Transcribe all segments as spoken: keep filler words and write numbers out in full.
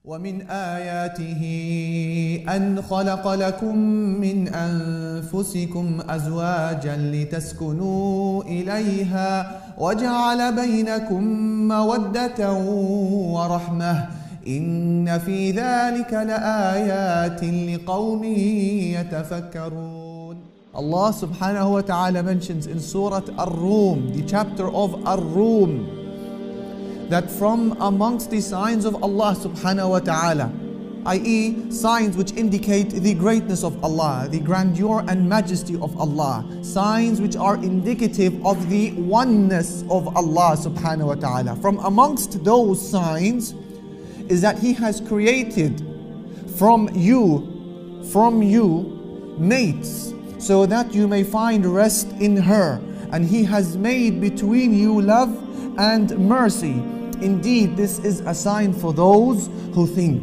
ومن آياته أن خلق لكم من أنفسكم أزواجا لتسكنوا إليها وجعل بينكم مودة ورحمة إن في ذلك لآيات لقوم يتفكرون. Allah subhanahu wa ta'ala mentions in Surah Ar-Rum, the chapter of Ar-Rum, that from amongst the signs of Allah subhanahu wa ta'ala, that is signs which indicate the greatness of Allah, the grandeur and majesty of Allah, signs which are indicative of the oneness of Allah subhanahu wa ta'ala. From amongst those signs is that He has created from you, from you, mates, so that you may find rest in her. And He has made between you love and mercy. Indeed, this is a sign for those who think.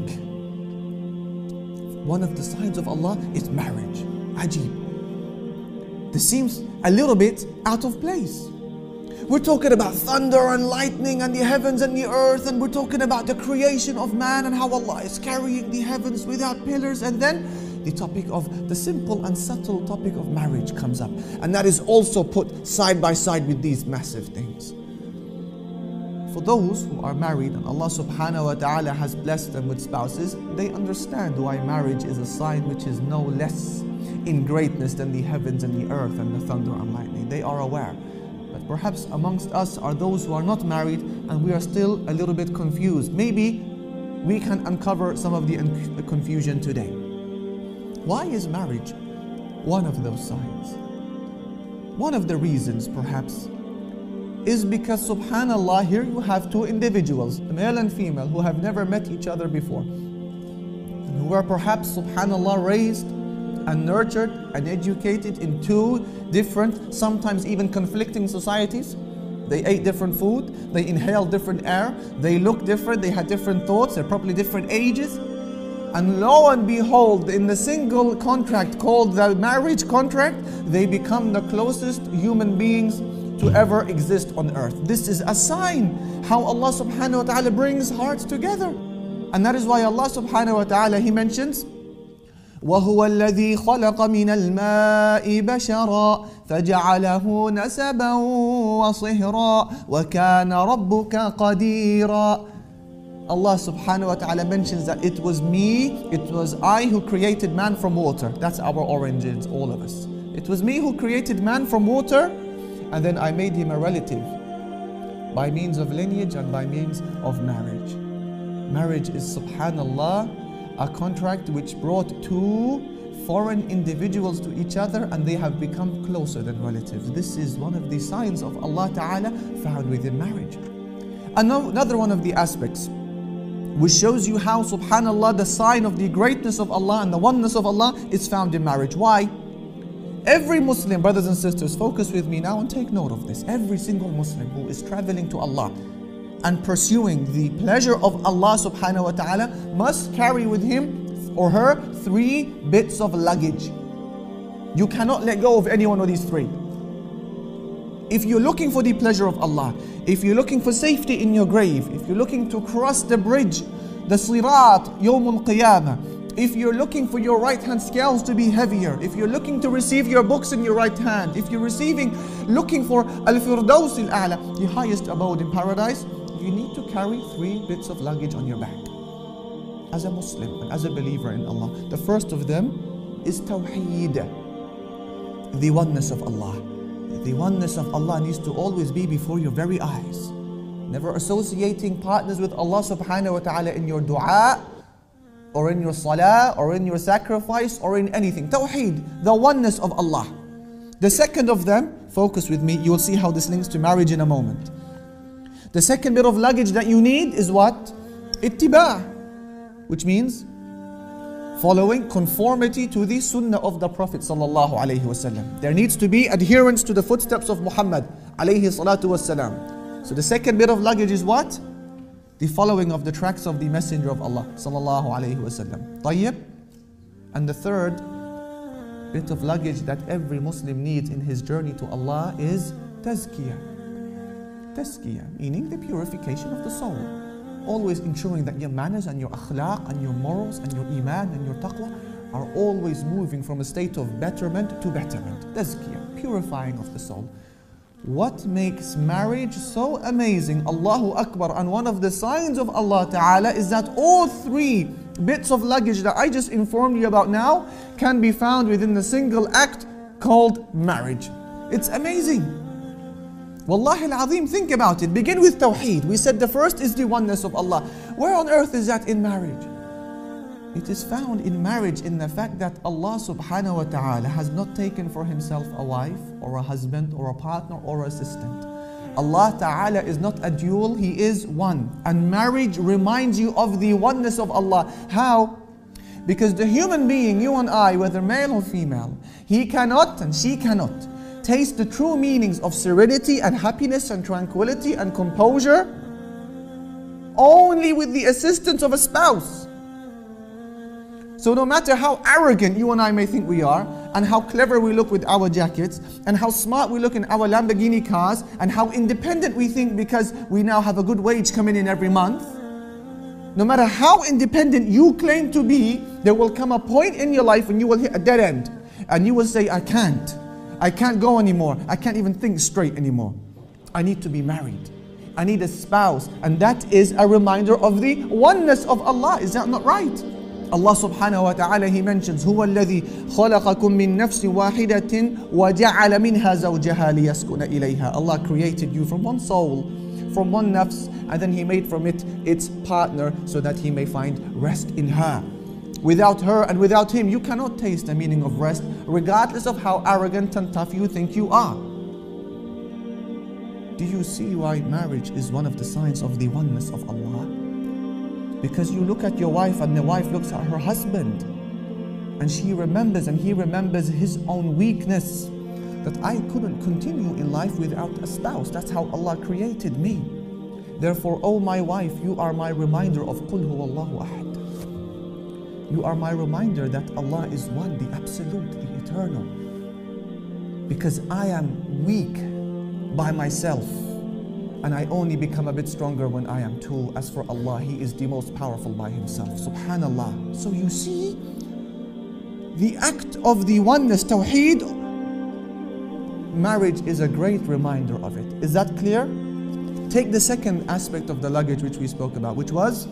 One of the signs of Allah is marriage. Ajib. This seems a little bit out of place. We're talking about thunder and lightning and the heavens and the earth, and we're talking about the creation of man and how Allah is carrying the heavens without pillars, and then the topic of the simple and subtle topic of marriage comes up, and that is also put side by side with these massive things. For those who are married and Allah subhanahu wa ta'ala has blessed them with spouses, they understand why marriage is a sign which is no less in greatness than the heavens and the earth and the thunder and lightning. They are aware. But perhaps amongst us are those who are not married and we are still a little bit confused. Maybe we can uncover some of the confusion today. Why is marriage one of those signs? One of the reasons perhaps is because, subhanallah, here you have two individuals, male and female, who have never met each other before, who were perhaps, subhanallah, raised and nurtured and educated in two different, sometimes even conflicting societies. They ate different food, they inhaled different air, they looked different, they had different thoughts, they're probably different ages. And lo and behold, in the single contract called the marriage contract, they become the closest human beings to ever exist on earth. This is a sign how Allah subhanahu wa ta'ala brings hearts together. And that is why Allah subhanahu wa ta'ala, He mentions, وَهُوَ الَّذِي خَلَقَ مِنَ الْمَاءِ بَشَرًا فَجَعَلَهُ نَسَبًا وَصِهْرًا وَكَانَ رَبُّكَ قَدِيرًا. Allah subhanahu wa ta'ala mentions that it was me, it was I who created man from water. That's our origins, all of us. It was me who created man from water, and then I made him a relative by means of lineage and by means of marriage. Marriage is, subhanallah, a contract which brought two foreign individuals to each other and they have become closer than relatives. This is one of the signs of Allah Ta'ala found within marriage. Another one of the aspects which shows you how, subhanallah, the sign of the greatness of Allah and the oneness of Allah is found in marriage. Why? Every Muslim, brothers and sisters, focus with me now and take note of this. Every single Muslim who is traveling to Allah and pursuing the pleasure of Allah subhanahu wa ta'ala must carry with him or her three bits of luggage. You cannot let go of any one of these three. If you're looking for the pleasure of Allah, if you're looking for safety in your grave, if you're looking to cross the bridge, the sirat, yawmul qiyamah, if you're looking for your right hand scales to be heavier, if you're looking to receive your books in your right hand, if you're receiving, looking for al-firdaus al-a'la, the highest abode in paradise, you need to carry three bits of luggage on your back. As a Muslim and as a believer in Allah, the first of them is tawheed, the oneness of Allah. The oneness of Allah needs to always be before your very eyes. Never associating partners with Allah subhanahu wa ta'ala in your dua, or in your salah, or in your sacrifice, or in anything. Tawheed, the oneness of Allah. The second of them, focus with me, you will see how this links to marriage in a moment. The second bit of luggage that you need is what? Ittiba', which means following conformity to the sunnah of the Prophet sallallahu alaihi wasallam. There needs to be adherence to the footsteps of Muhammad alayhi salatu wasalam. So the second bit of luggage is what? The following of the tracks of the Messenger of Allah sallallahu alaihi wasallam. Tayyib. And the third bit of luggage that every Muslim needs in his journey to Allah is tazkiyah. Tazkiyah, meaning the purification of the soul. always ensuring that your manners and your akhlaq and your morals and your iman and your taqwa are always moving from a state of betterment to betterment. Tazkiyah, purifying of the soul. What makes marriage so amazing? Allahu Akbar. And one of the signs of Allah Ta'ala is that all three bits of luggage that I just informed you about now can be found within the single act called marriage. It's amazing. Wallahi al-Azim, think about it. Begin with Tawheed. We said the first is the oneness of Allah. Where on earth is that in marriage? It is found in marriage in the fact that Allah subhanahu wa ta'ala has not taken for himself a wife or a husband or a partner or assistant. Allah ta'ala is not a dual, He is one. And marriage reminds you of the oneness of Allah. How? Because the human being, you and I, whether male or female, he cannot and she cannot taste the true meanings of serenity and happiness and tranquility and composure only with the assistance of a spouse. So no matter how arrogant you and I may think we are, and how clever we look with our jackets, and how smart we look in our Lamborghini cars, and how independent we think because we now have a good wage coming in every month, no matter how independent you claim to be, there will come a point in your life when you will hit a dead end, and you will say, I can't. I can't go anymore. I can't even think straight anymore. I need to be married. I need a spouse. And that is a reminder of the oneness of Allah. Is that not right? Allah subhanahu wa ta'ala, He mentions, هُوَ الَّذِي خَلَقَكُم مِّن نَفْسٍ وَاحِدَةٍ وَجَعَلَ مِنْهَا زَوْجَهَا لِيَسْكُنَ إِلَيْهَا. Allah created you from one soul, from one nafs, and then He made from it its partner so that He may find rest in her. Without her and without him, you cannot taste the meaning of rest, regardless of how arrogant and tough you think you are. Do you see why marriage is one of the signs of the oneness of Allah? Because you look at your wife and the wife looks at her husband, and she remembers and he remembers his own weakness, that I couldn't continue in life without a spouse. That's how Allah created me. Therefore, O my wife, you are my reminder of قُلْ هُوَ اللَّهُ أَحَدٌ. You are my reminder that Allah is one, the absolute, the eternal. Because I am weak by myself, and I only become a bit stronger when I am two. As for Allah, He is the most powerful by Himself. Subhanallah. So you see, the act of the oneness, Tawheed, marriage is a great reminder of it. Is that clear? Take the second aspect of the luggage which we spoke about, which was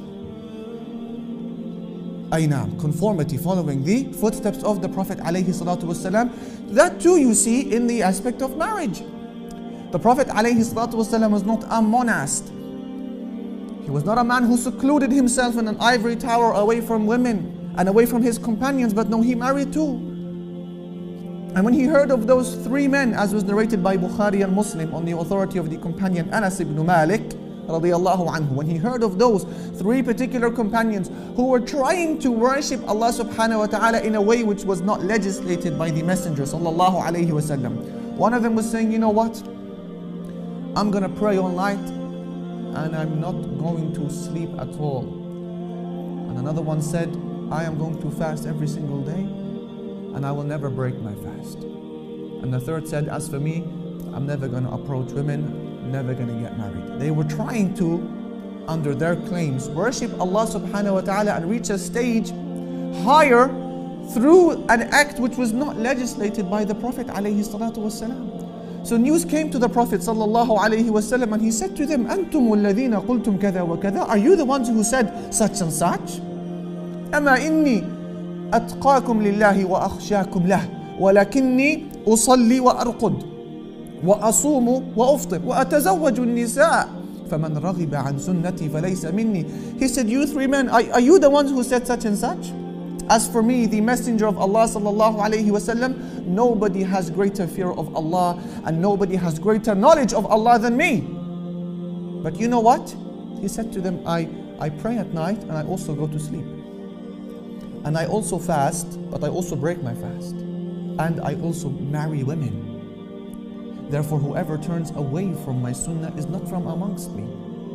Aynam, conformity, following the footsteps of the Prophet alayhi salatu wasalam. That too you see in the aspect of marriage. The Prophet alayhi salatu wasalam was not a monast. He was not a man who secluded himself in an ivory tower away from women and away from his companions, but no, he married too. And when he heard of those three men, as was narrated by Bukhari and Muslim on the authority of the companion Anas ibn Malik radiyallahu anhu, when he heard of those three particular companions who were trying to worship Allah subhanahu wa ta'ala in a way which was not legislated by the Messenger sallallahu alayhi wasallam, one of them was saying, you know what, I'm gonna pray all night and I'm not going to sleep at all. And another one said, I am going to fast every single day and I will never break my fast. And the third said, as for me, I'm never going to approach women, never going to get married. They were trying to, under their claims, worship Allah subhanahu wa ta'ala and reach a stage higher through an act which was not legislated by the Prophet alayhi salatu wasalam. So news came to the Prophet sallallahu alayhi wasallam and he said to them, أَنْتُمُ الَّذِينَ قُلْتُمْ كَذَا وَكَذَا. Are you the ones who said such and such? أَمَا إِنِّي أَتْقَاكُمْ لِلَّهِ وَأَخْشَاكُمْ لَهُ وَلَكِنِّي أُصَلِّي وَأَرْقُدْ وَأَصُومُ وَأُفْطِرُ وَأَتَزَوَّجُ النِّسَاءَ فَمَنْ رَغِبَ عَنْ سُنَّتِي فَلَيْسَ مِنِّي. He said, you three men, are, are you the ones who said such and such? As for me, the Messenger of Allah sallallahu alayhi wasallam, nobody has greater fear of Allah and nobody has greater knowledge of Allah than me. But you know what? He said to them, I, I pray at night and I also go to sleep. And I also fast, but I also break my fast. And I also marry women. Therefore, whoever turns away from my sunnah is not from amongst me.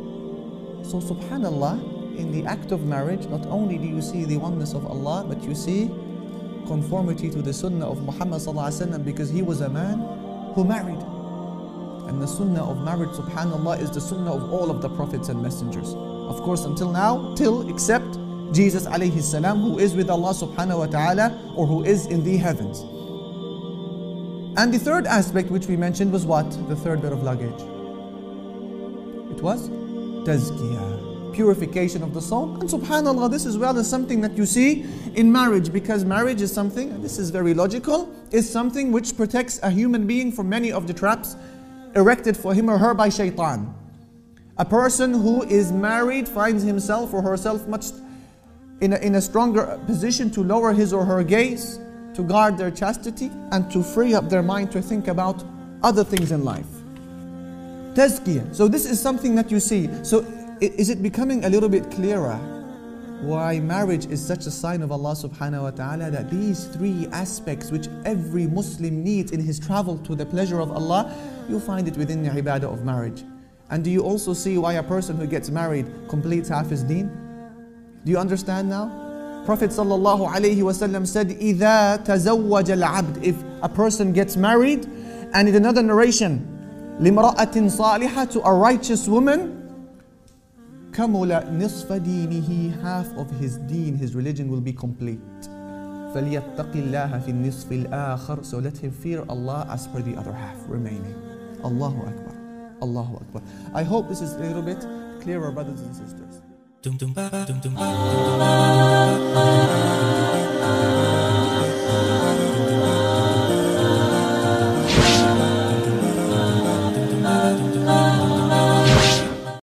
So subhanallah, in the act of marriage, not only do you see the oneness of Allah, but you see conformity to the sunnah of Muhammad sallallahu alaihi wasallam, because he was a man who married. And the sunnah of marriage, subhanallah, is the sunnah of all of the prophets and messengers. Of course, until now, till except Jesus alayhi salam, who is with Allah subhanahu wa ta'ala, or who is in the heavens. And the third aspect which we mentioned was what? The third bit of luggage. It was tazkiyah, purification of the soul. And subhanAllah, this as well is something that you see in marriage, because marriage is something, and this is very logical, is something which protects a human being from many of the traps erected for him or her by shaitan. A person who is married finds himself or herself much in a, in a stronger position to lower his or her gaze, to guard their chastity, and to free up their mind to think about other things in life. Tazkiyah. So this is something that you see. So is it becoming a little bit clearer why marriage is such a sign of Allah subhanahu wa ta'ala, that these three aspects which every Muslim needs in his travel to the pleasure of Allah, you'll find it within the ibadah of marriage. And do you also see why a person who gets married completes half his deen? Do you understand now? Prophet sallallahu alayhi wa sallam said, إِذَا تَزَوَّجَ الْعَبْدِ, if a person gets married, and in another narration, لِمْرَأَةٍ صَالِحَةٍ, to a righteous woman, كَمُلَ نِصْفَ دِينِهِ, half of his deen, his religion will be complete. فَلْيَتَّقِ اللَّهَ فِي النِّصْفِ الْآخَرِ, so let him fear Allah as per the other half remaining. Allahu Akbar. Allahu Akbar. I hope this is a little bit clearer, brothers and sisters.